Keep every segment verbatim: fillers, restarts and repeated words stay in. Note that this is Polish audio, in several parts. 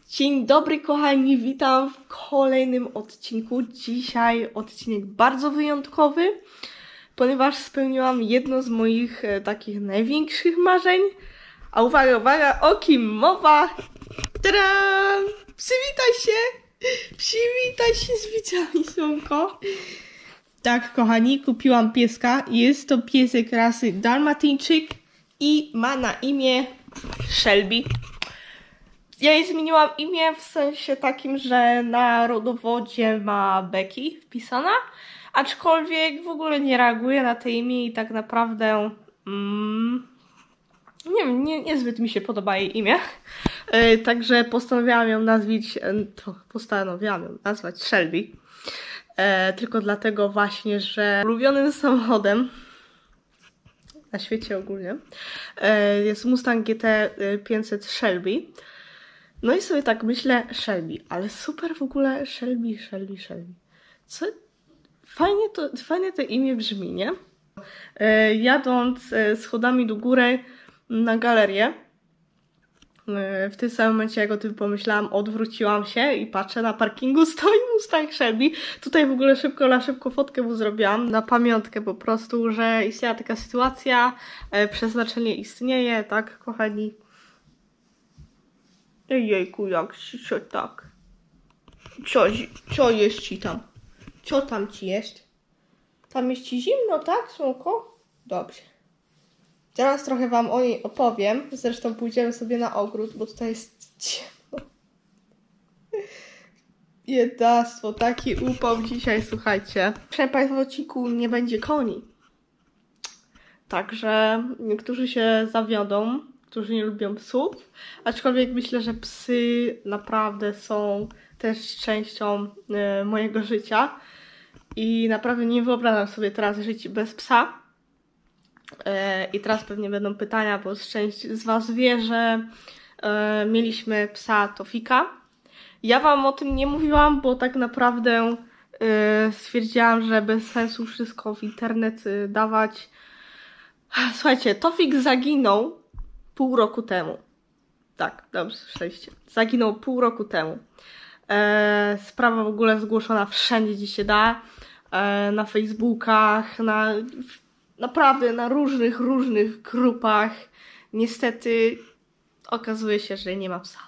Dzień dobry kochani, witam w kolejnym odcinku. Dzisiaj odcinek bardzo wyjątkowy, ponieważ spełniłam jedno z moich e, takich największych marzeń. A uwaga, uwaga, o kim mowa? Tadam! Przywitaj się! Przywitaj się z widzami, słonko. Tak kochani, kupiłam pieska. Jest to piesek rasy Dalmatyńczyk i ma na imię Shelby. Ja jej zmieniłam imię w sensie takim, że na rodowodzie ma Becky wpisana, aczkolwiek w ogóle nie reaguje na to imię i tak naprawdę mm, nie wiem, nie, niezbyt mi się podoba jej imię. Yy, także postanowiłam ją nazwać, to postanowiłam ją nazwać Shelby. Yy, tylko dlatego właśnie, że ulubionym samochodem na świecie ogólnie yy, jest Mustang G T pięćset Shelby. No i sobie tak myślę, Shelby, ale super w ogóle Shelby, Shelby, Shelby. Co? Fajnie to, fajnie to imię brzmi, nie? E, jadąc e, schodami do góry na galerię, e, w tym samym momencie jak o tym pomyślałam, odwróciłam się i patrzę, na parkingu stoi Mustang Shelby. Tutaj w ogóle szybko na szybko fotkę mu zrobiłam, na pamiątkę po prostu, że istniała taka sytuacja, e, przeznaczenie istnieje, tak kochani? Ejejku, jak co tak? Co, co jest ci tam? Co tam ci jest? Tam jest ci zimno, tak, słonko? Dobrze. Teraz trochę wam o niej opowiem. Zresztą pójdziemy sobie na ogród, bo tutaj jest ciemno. Biedactwo, taki upał dzisiaj, słuchajcie. Proszę państwa, w odcinku nie będzie koni. Także niektórzy się zawiodą, którzy nie lubią psów, aczkolwiek myślę, że psy naprawdę są też częścią y, mojego życia i naprawdę nie wyobrażam sobie teraz żyć bez psa. Y, I teraz pewnie będą pytania, bo część z was wie, że y, mieliśmy psa Tofika. Ja wam o tym nie mówiłam, bo tak naprawdę y, stwierdziłam, że bez sensu wszystko w internet y, dawać. Słuchajcie, Tofik zaginął pół roku temu. Tak, dobrze słyszeliście. Zaginął pół roku temu. E, sprawa w ogóle zgłoszona wszędzie, gdzie się da. E, na Facebookach, na naprawdę na różnych, różnych grupach. Niestety okazuje się, że nie ma psa.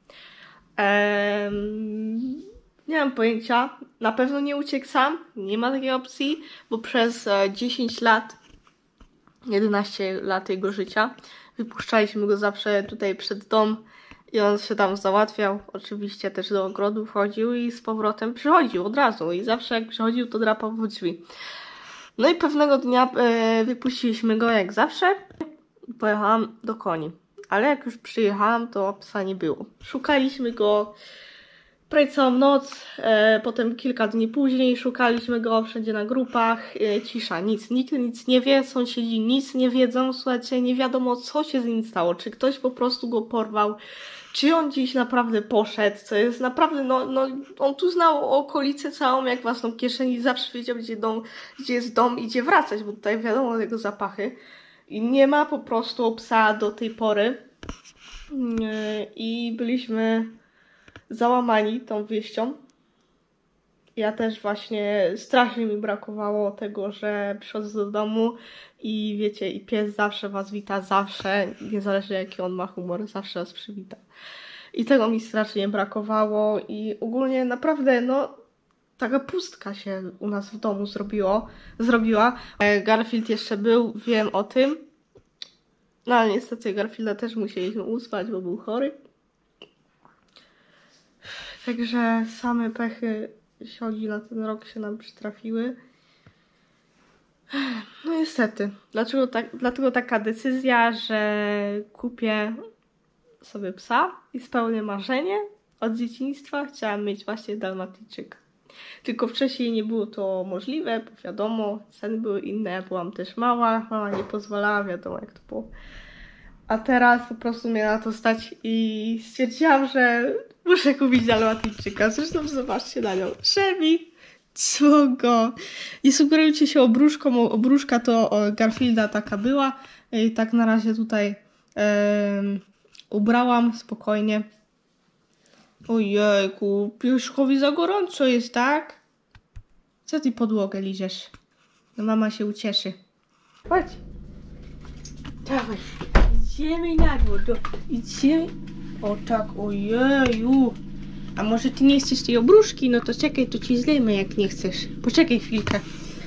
E, nie mam pojęcia. Na pewno nie uciekł sam. Nie ma takiej opcji, bo przez dziesięć lat, jedenaście lat jego życia wypuszczaliśmy go zawsze tutaj przed dom i on się tam załatwiał. Oczywiście też do ogrodu wchodził i z powrotem przychodził od razu. I zawsze jak przychodził, to drapał w drzwi. No i pewnego dnia e, wypuściliśmy go jak zawsze i pojechałam do koni. Ale jak już przyjechałam, to psa nie było. Szukaliśmy go prawie całą noc, e, potem kilka dni później szukaliśmy go wszędzie na grupach, e, cisza, nic, nikt nic nie wie, sąsiedzi nic nie wiedzą, słuchajcie, nie wiadomo co się z nim stało, czy ktoś po prostu go porwał, czy on gdzieś naprawdę poszedł, co jest naprawdę, no, no on tu znał okolicę całą jak własną kieszeń i zawsze wiedział, gdzie, dom, gdzie jest dom i gdzie wracać, bo tutaj wiadomo jego zapachy i nie ma po prostu psa do tej pory e, i byliśmy załamani tą wieścią. Ja też właśnie strasznie mi brakowało tego, że przychodzę do domu i wiecie, i pies zawsze was wita, zawsze, niezależnie jaki on ma humor, zawsze was przywita. I tego mi strasznie brakowało i ogólnie naprawdę, no, taka pustka się u nas w domu zrobiło, zrobiła. Garfield jeszcze był, wiem o tym, no ale niestety Garfielda też musieliśmy usłać, bo był chory. Także same pechy siodzi na ten rok się nam przytrafiły. No niestety. Dlaczego, tak, dlatego taka decyzja, że kupię sobie psa i spełnię marzenie. Od dzieciństwa chciałam mieć właśnie Dalmatyjczyka. Tylko wcześniej nie było to możliwe, bo wiadomo, ceny były inne, ja byłam też mała, mama nie pozwalała, wiadomo jak to było. A teraz po prostu mnie na to stać i stwierdziłam, że muszę kupić Dalmatyjczyka. Zresztą zobaczcie na nią. Shelby! Co go? Nie sugerujcie się obruszką. Obruszka to Garfielda taka była. I tak na razie tutaj um, ubrałam spokojnie. Ojejku, Pierzchowi za gorąco jest, tak? Co ty podłogę liżesz? No mama się ucieszy. Chodź. Dawaj. Idziemy na dwór. Do... Idziemy. O tak, ojeju. A może ty nie chcesz tej obruszki? No to czekaj, to ci zlejmy jak nie chcesz. Poczekaj chwilkę.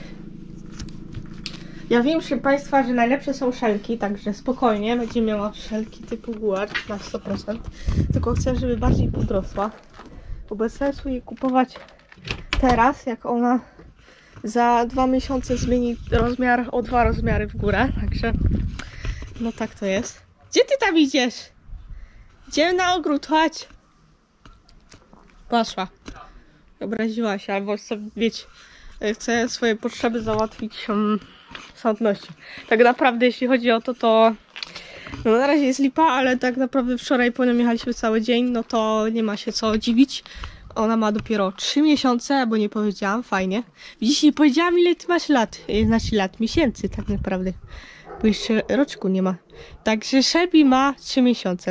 Ja wiem, proszę Państwa, że najlepsze są szelki, także spokojnie, będzie miała szelki typu gułacz na sto procent. Tylko chcę, żeby bardziej podrosła. Bo bez sensu jej kupować teraz, jak ona za dwa miesiące zmieni rozmiar o dwa rozmiary w górę. Także no tak to jest. Gdzie ty tam idziesz? Idziemy na ogród, chodź. Poszła. Obraziła się, albo chcę, wiecie, chcę swoje potrzeby załatwić um, samotności. Tak naprawdę, jeśli chodzi o to, to no na razie jest lipa, ale tak naprawdę wczoraj po nią jechaliśmy cały dzień, no to nie ma się co dziwić. Ona ma dopiero trzy miesiące, bo nie powiedziałam, fajnie. Widzisz, nie powiedziałam, ile ty masz lat, znaczy lat, miesięcy tak naprawdę, bo jeszcze roczku nie ma. Także Shelby ma trzy miesiące.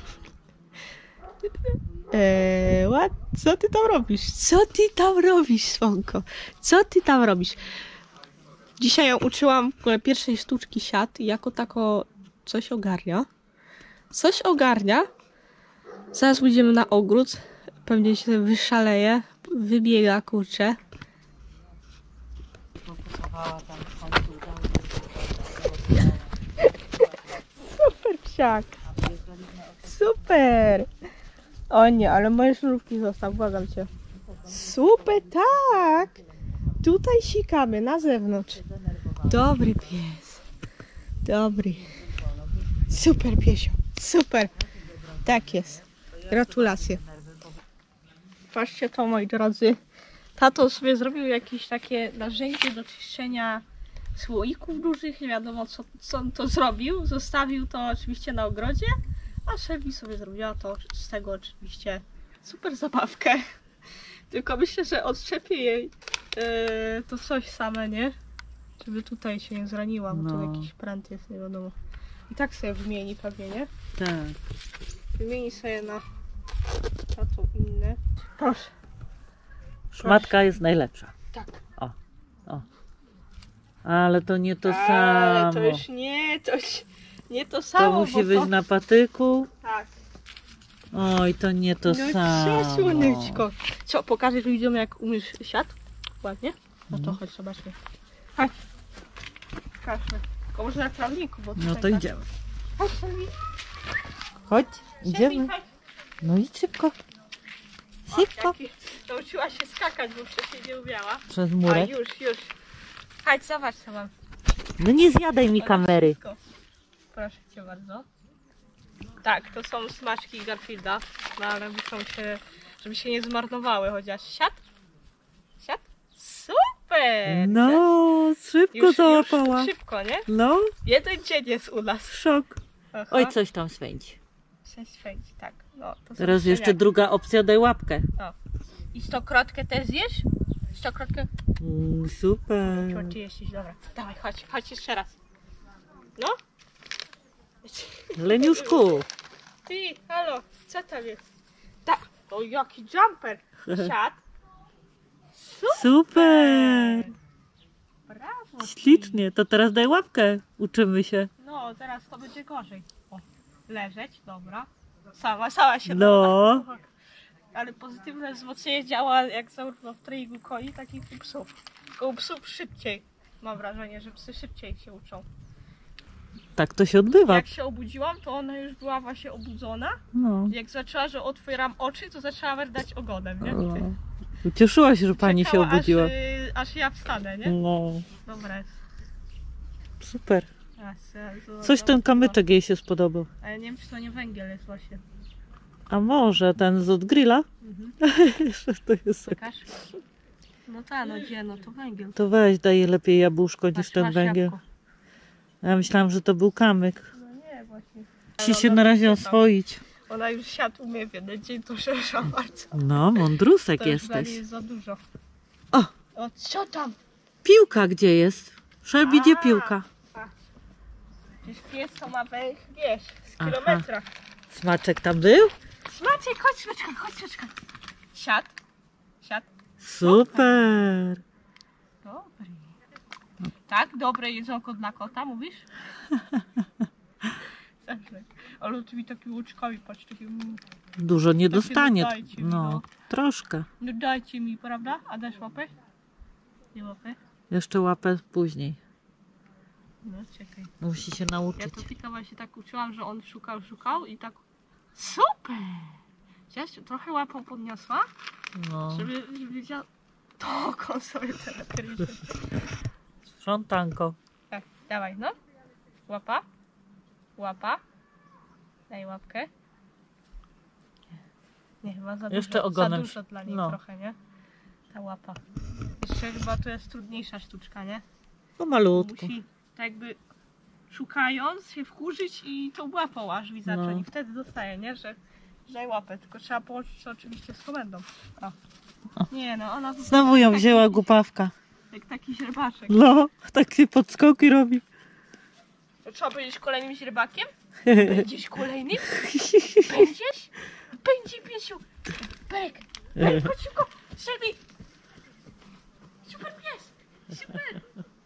Eee, what? Co ty tam robisz? Co ty tam robisz, słonko? Co ty tam robisz? Dzisiaj ją uczyłam w ogóle pierwszej sztuczki siat i jako tako coś ogarnia. Coś ogarnia. Zaraz pójdziemy na ogród. Pewnie się wyszaleje. Wybiega, kurczę. Super psiak. Super. O nie, ale moje sznurówki zostaw, błagam cię. Super, tak. Tutaj sikamy, na zewnątrz. Dobry pies. Dobry. Super piesio. Super. Tak jest. Gratulacje. Patrzcie to, moi drodzy. Tato sobie zrobił jakieś takie narzędzie do czyszczenia słoików dużych. Nie wiadomo co, co on to zrobił. Zostawił to oczywiście na ogrodzie. A Shelby sobie zrobiła to z tego oczywiście super zabawkę. Tylko myślę, że odczepię jej yy, to coś same, nie? Żeby tutaj się nie zraniła, bo no. to jakiś pręt jest, nie wiadomo. I tak sobie wymieni pewnie, nie? Tak. Wymieni sobie na, na to inne. Proszę. Szmatka Proszę. jest najlepsza. Tak. O, o. Ale to nie to Ale samo. to już nie, to już nie to samo. To musi bo być to... na patyku. Tak. Oj, to nie to no samo. No słoneczko. Co, pokażesz ludziom jak umiesz siat? Ładnie? No to Mhm. chodź, zobaczmy. Chodź. Pokażmy. Tylko może na trawniku, bo No tutaj to tak. idziemy. Chodź, Shelby. Chodź, Shelby, idziemy. chodź. No i szybko. O, Szybko. jaki... Nauczyła się skakać, bo wcześniej nie umiała. Przez A murek. już, już. Chodź, zobacz co mam. No nie zjadaj mi Ale kamery. wszystko. Proszę cię bardzo. Tak, to są smaczki Garfielda, no ale muszą się, żeby się nie zmarnowały, chociaż siat? Siat? Super! No, szybko już, załapała. już szybko, nie? No, Jeden dzień jest u nas. szok. Aha. Oj, coś tam swędzi. Sześć fędzi, tak. No, to są Teraz jeszcze szczeniaki. druga opcja, daj łapkę. I stokrotkę też zjesz? Stokrotkę? Mm, super. Czy ty jesteś? Dobra. Dawaj, chodź, chodź jeszcze raz. No? Leniuszku. Ty, halo, co tam jest? Tak. O, jaki jumper. Siad. Super. Super. Brawo. ci. Ślicznie. To teraz daj łapkę. Uczymy się. No, teraz to będzie gorzej. O, leżeć, dobra. Sama, sama się No. da. Ale pozytywne wzmocnienie działa jak zarówno w treningu koni, tak i u psów. Tylko u psów szybciej. Mam wrażenie, że psy szybciej się uczą. Tak to się odbywa. Jak się obudziłam, to ona już była właśnie obudzona. No. Jak zaczęła, że otwieram oczy, to zaczęła werdać ogonem, nie? O. Ucieszyła się, że pani się Czekała, obudziła. Aż, y, aż ja wstanę, nie? No. Dobra jest. Super. A, se- to- Coś to- ten to- kamyczek jej się spodobał. Ale nie wiem, czy to nie węgiel jest właśnie. A może ten z od grilla? Mhm. Jeszcze to jest tak. Pokaż. No tak, no gdzie, no to węgiel. To weź, daje lepiej jabłuszko niż Patrz, ten masz węgiel. jabłko. Ja myślałam, że to był kamyk. No nie, właśnie. Musi się na razie oswoić. Ona już siat umie w jeden dzień, to szersza bardzo. No, mądrusek To już dla niej jesteś. jest za dużo. O, O, co tam? piłka gdzie jest? Shelby, gdzie A. piłka? Przecież pies to ma węch, wiesz, z Aha. kilometra. Smaczek tam był? Maciek, chodź, Ryczka, chodź, Ryczka. Siad. Siad. Super. Dobry. Tak, dobre jedzonko dla kota, mówisz? Zawsze. Ale ty mi takimi łuczkami, patrz, takimi... Dużo nie Takie dostanie. dodajcie mi, No, no. troszkę. No dajcie mi, prawda? A dasz łapę? Nie łapę? Jeszcze łapę później. No czekaj. Musi się Ja nauczyć. to tylko właśnie tak uczyłam, że on szukał, szukał i tak... Super! Widziałaś, trochę łapą podniosła, No. żeby, żeby wiedział... To on sobie teraz kryje. Sprzątanko. Tak, dawaj, no. Łapa. Łapa. Daj łapkę. Nie, chyba za Jeszcze dużo, ogonem. za dużo dla niej No. trochę, nie? Ta łapa. Jeszcze chyba to jest trudniejsza sztuczka, nie? Po malutku. Musi tak jakby szukając się wkurzyć i tą łapą aż mi zacząć. No. I wtedy dostaje, nie? Że daj łapę, tylko trzeba połączyć to oczywiście z komendą. O. Nie no, ona po Znowu ją wzięła głupawka. jak taki źrebaczek. No, takie podskoki robi. To trzeba powiedzieć kolejnym źrebakiem? Będziesz kolejnym? Będziesz? Będzie, piesiu! Berek! Berek, chodź szybko! Shelby! Super pies! Super!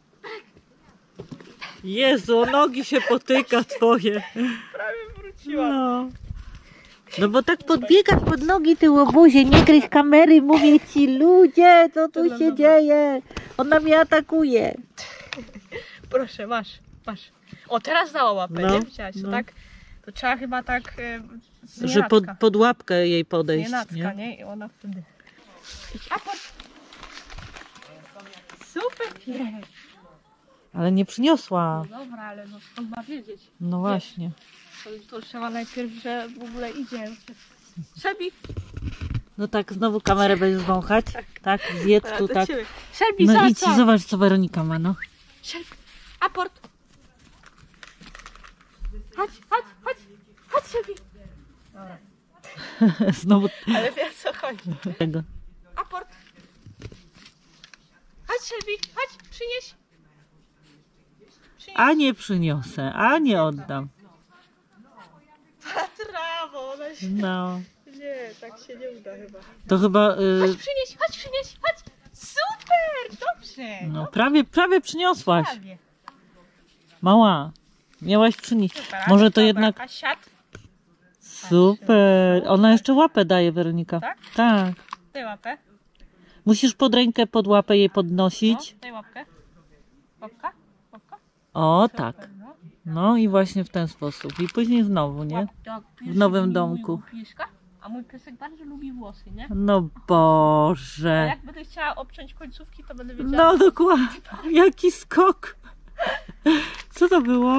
Jezu, nogi się potyka twoje. Prawie wróciła. No. No bo tak podbiegasz pod nogi ty łobuzie, nie kryj kamery, mówię ci, ludzie, co tu Dobra, się dobra. dzieje? Ona mnie atakuje. Proszę, masz, masz. O, teraz dała łapę, No, nie? Widziałaś, to no. tak? To trzeba chyba tak e, z Że pod, nienacka. pod łapkę jej podejść, Nienacka, nie? nie? I ona wtedy... Aport! Super pies! Ale nie przyniosła. No dobra, ale no skąd ma wiedzieć? No właśnie. To, to trzeba najpierw, że w ogóle idzie. Shelby! No tak, znowu kamerę będziesz wąchać. Tak, zjedz tu, tak. Shelby, No za idź i zobacz, co Weronika ma, no. Shelby, aport! Chodź, chodź, chodź! Chodź, Shelby! Dobra. Znowu Ale wiesz co chodzi. tego. Aport! Chodź, Shelby, chodź, przynieś! Przynieś. A nie przyniosę, a nie oddam. Ta trawo, ona się... No. Nie, tak się nie uda chyba. To chyba, Chodź, y, przynieś, chodź, przynieś, chodź! Super, dobrze! no prawie, prawie przyniosłaś. Prawie. Mała, miałaś przynieść. Super, a Może to dobra, jednak... A siad? Super. Ona jeszcze łapę daje, Weronika. Tak? Tak. Daj łapę. Musisz pod rękę, pod łapę jej No, podnosić. daj łapkę. Łapka? Łapka? O, Super, tak. no. No i właśnie w ten sposób. I później znowu, nie? Łap- tak, piesek nowym lubi domku. mojego pieska, a mój piesek bardzo lubi włosy, nie? No A Boże. jak będę chciała obciąć końcówki, to będę wiedziała. No dokładnie. Jaki skok. Co to było?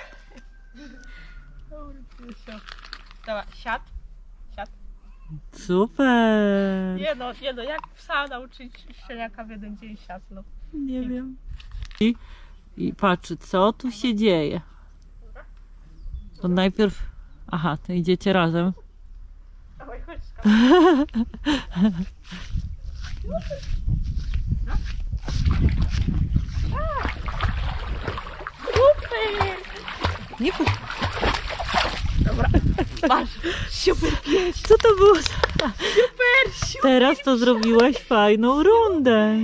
Dobry piesio. Dobra, siad. Siad. Super. Nie no, nie no, jak psa nauczyć szczeniaka w jeden dzień siad, no. Nie wiem. I, I patrzy, co tu się dzieje. To najpierw... Aha, to idziecie razem. Dawaj, chodź. Super! Nie po... Dobra, masz. Super pies. Co to było? Super, super. Teraz to zrobiłaś fajną rundę.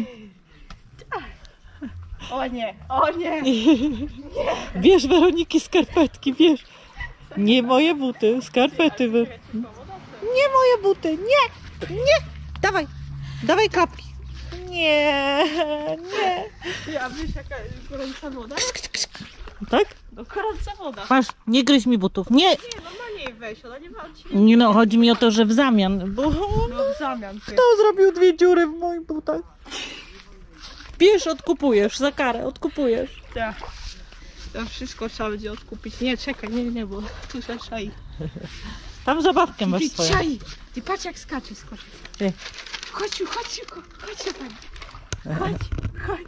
O nie, o nie. Bierz Weroniki skarpetki, bierz. Nie moje buty, skarpety. Wy... Nie moje buty, nie, nie. Dawaj, dawaj klapki. Nie, nie. Ty, a wiesz jaka gorąca woda? Tak? No gorąca woda. Masz, nie gryź mi butów. Nie, Nie, no na niej weź, ona nie ma od ciebie. nie no, chodzi mi o to, że w zamian, bo No w zamian ty. kto zrobił dwie dziury w moich butach? Bierz, odkupujesz, za karę, odkupujesz. Tak. To wszystko trzeba będzie odkupić. Nie, czekaj, nie, nie, bo tu się czai. Tam zabawkę masz Ty swoją. czai! Ty patrz jak skacze, skoczy. Ty. Chodź, tu, chodź szybko, chodź się pani. Chodź, chodź.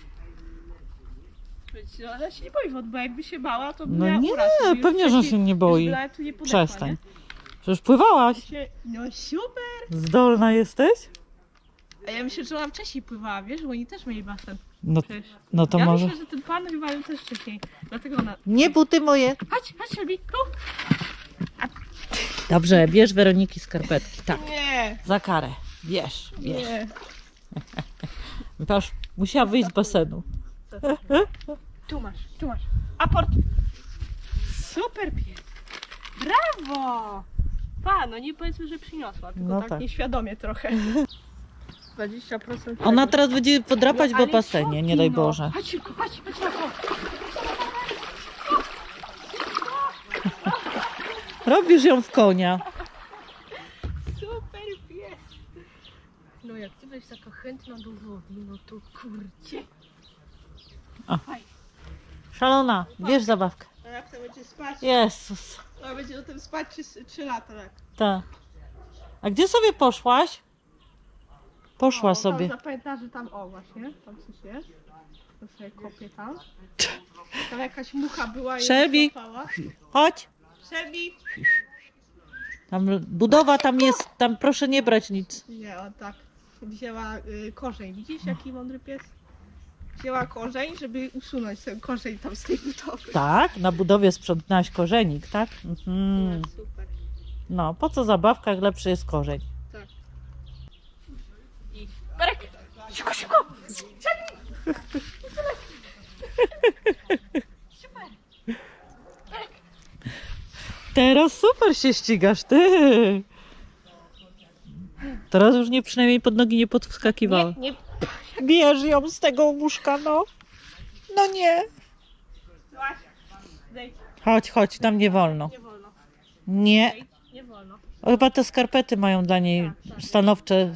No, ale się nie boi wody, bo jakby się bała, to by No miała nie, uraz. Już pewnie, że wcześniej- się nie już boi. byle tu nie podeszła, Przestań. nie? Przecież pływałaś. Się- No super! Zdolna jesteś? A ja myślę, że ona wcześniej pływała, wiesz, bo oni też mieli basen. No, Przecież. no to ja może. myślę, że ten pan chyba też wcześniej. Dlatego ona... Nie buty moje. Chodź, chodź, Shelby, tu! A... Dobrze, bierz Weroniki skarpetki. Tak, Nie, za karę. Bierz, bierz. nie. Patrz, musiała wyjść z basenu. Tu masz, tu masz. Aport. Super pies. Brawo! Pa, no nie powiedzmy, że przyniosła, tylko No tak, tak. nieświadomie trochę. dwadzieścia procent Ona teraz będzie podrapać No, w ale basenie, co nie ty, daj no? Boże. Chodź szybko, chodź, chodź na to. Robisz ją w konia. Super pies. No jak ty byś taka chętna do wody, no to kurcie. Szalona, bierz zabawkę. A jak to będzie spać? Jezus. A będzie o tym spać trzy lata, tak? Tak. A gdzie sobie poszłaś? Poszła O, sobie. Tam zapamiętała, że tam, o właśnie, tam coś jest. To sobie kopię tam. Tam jakaś mucha była i Shelby. ją złapała. Chodź. Shelby! Tam budowa, tam jest, tam proszę nie brać nic. Nie, on tak. Wzięła y, korzeń. Widzisz, jaki mądry pies? Wzięła korzeń, żeby usunąć ten korzeń tam z tej budowy. Tak, na budowie sprzątnęłaś korzenik, tak? Mhm. Nie, super. No, po co zabawka, jak lepszy jest korzeń. Tak. I... Berek! Szybko, szybko! Teraz super się ścigasz, ty. Teraz już nie, przynajmniej pod nogi nie podskakiwała. Nie, nie. Bierz ją z tego łóżka, no. No nie. Złaś. Zejdź. Chodź, chodź, tam nie wolno. Nie wolno. Nie. Zejdź. Nie wolno. Chyba te skarpety mają dla niej stanowcze.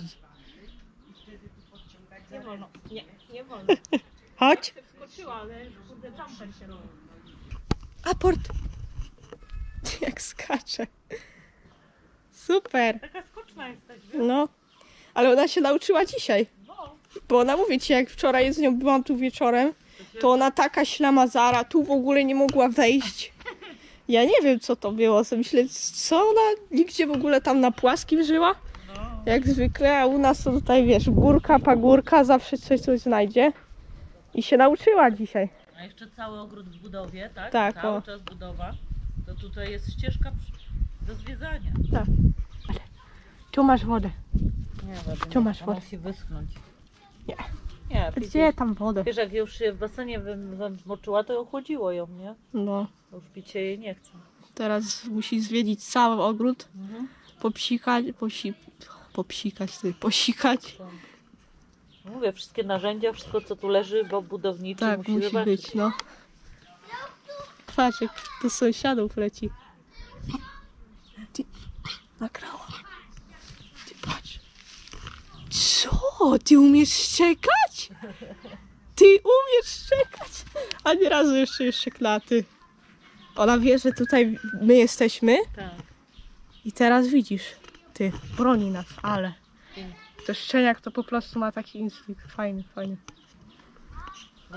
Nie wolno. Nie, nie wolno. Chodź. Wskoczyła, ale kurde jumper się robi. Aport. Jak skacze. Super. Taka skoczna jesteś, No. Ale ona się nauczyła dzisiaj. Bo ona mówi ci, jak wczoraj z nią byłam tu wieczorem, to ona taka ślamazara, tu w ogóle nie mogła wejść. Ja nie wiem, co to było. Co myślę, co ona nigdzie w ogóle tam na płaskim żyła? Jak zwykle, a u nas to tutaj, wiesz, górka, pagórka, zawsze coś coś znajdzie. I się nauczyła dzisiaj. A jeszcze cały ogród w budowie, tak? Tak, Cały o. czas budowa. To tutaj jest ścieżka do zwiedzania. Tak. Tu masz wodę. Nie, wody, Tu masz ona wodę. musi wyschnąć. Nie. Nie, Gdzie tam wodę? Wiesz, jak już się w basenie zamoczyła, to ochłodziło ją, nie? No. Już pić się jej nie chce. Teraz musi zwiedzić cały ogród, Mhm. popsikać, posi... popsikać, ty, posikać. Mówię, wszystkie narzędzia, wszystko co tu leży, bo budowniczy Tak, musi, musi zobaczyć. być, no. Patrz, jak do sąsiadów leci. Ty, nagrała. Ty patrz. Co? Ty umiesz szczekać? Ty umiesz szczekać? A nie razu jeszcze jeszcze klaty. Ona wie, że tutaj my jesteśmy Tak. i teraz widzisz. Ty, broni nas, ale. To szczeniak to po prostu ma taki instynkt fajny, fajny.